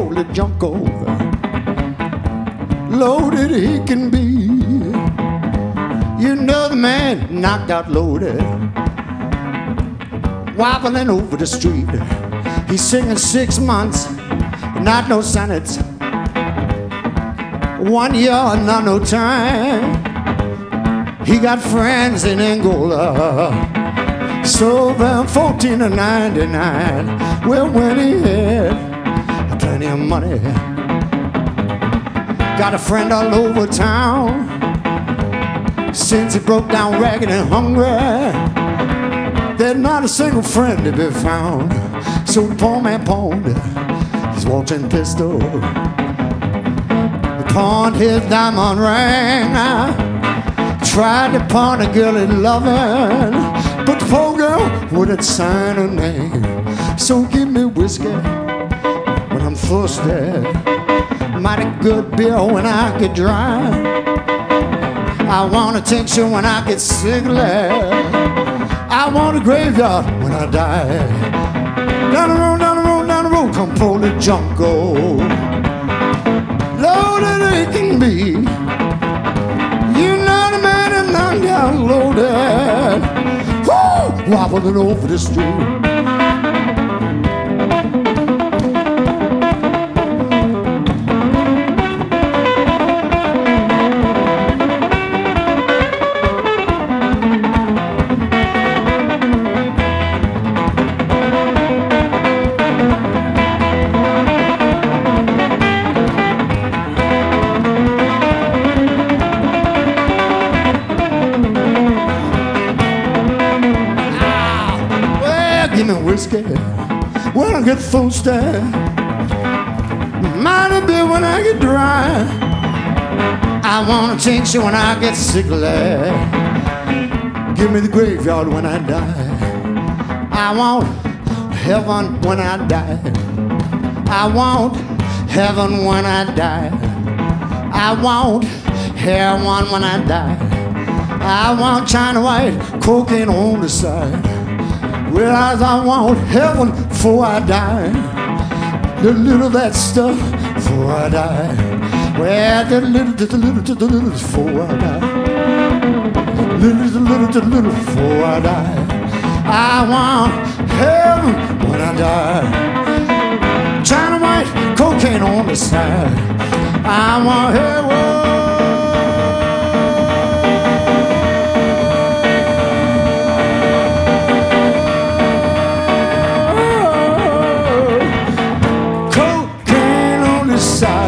control the junko. Loaded he can be. You know the man knocked out loaded, wobbling over the street. He's singing 6 months, not no sonnets. 1 year, not no time. He got friends in Angola. So from 14 to 99, well, when he had plenty of money, got a friend all over town. Since he broke down ragged and hungry, there's not a single friend to be found. So the poor man pawned his watching pistol. He pawned his diamond ring. Tried to pawn a girl in loving, but the poor girl wouldn't sign her name. So give me whiskey when I'm thirsty, mighty good beer when I get dry. I want a tincture when I get sickly. I want a graveyard when I die. Down the road, down the road, down the road, come pull the junko. Loaded it can be. You know the man and I'm down loaded. Woo! Wobbling over the street. Give me whiskey when I get thirsty, mighty beer when I get dry. I want a tincture when I get sickly. Give me the graveyard when I die. I want heaven when I die. I want heaven when I die. I want heroin when I die. I want China white cocaine on the side. Realize I want heaven before I die. The little of that stuff before I die. Well, the little before I die. Little before I die. I want heaven when I die. China white cocaine on the side. I want heaven. Side.